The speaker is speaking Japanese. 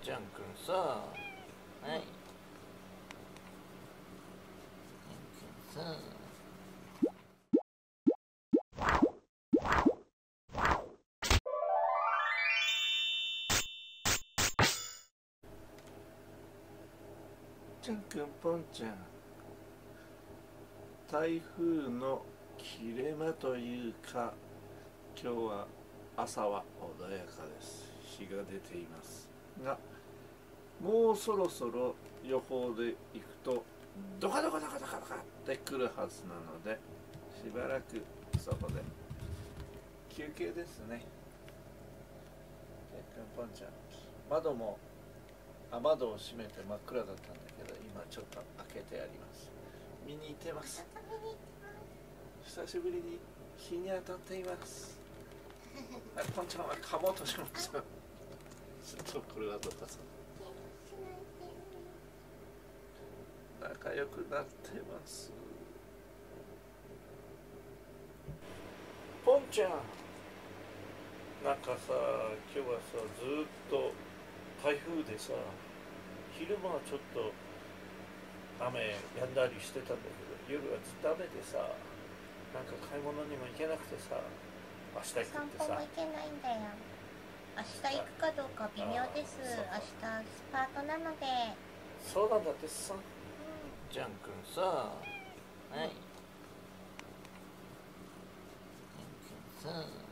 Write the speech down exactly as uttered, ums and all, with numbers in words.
ちゃんくんさ、はい。ちゃんくんさ。ちゃんくん、ぽんちゃん。台風の切れ間というか、今日は朝は穏やかです。日が出ていますが、もうそろそろ予報でいくとドカドカドカドカドカってくるはずなので、しばらくそこで休憩ですね。ちゃんくん、ぽんちゃん、窓もあ窓を閉めて真っ暗だったんだけど、今ちょっと開けてあります。見に行ってます。久しぶりに日に当たっています。ポンちゃんは噛もうとしました。ちょっとこれはどうかさ。仲良くなってます。ポンちゃん、なんかさ、今日はさ、ずーっと台風でさ、昼間はちょっと雨やんだりしてたんだけど、夜はずっと雨でさ、なんか買い物にも行けなくてさ、明日行くってさ。 散歩も行けないんだよ。明日行くかどうか微妙です。明日スパートなので。 そうなんだってさ。ちゃんくんさ、はい。ちゃんくんさ。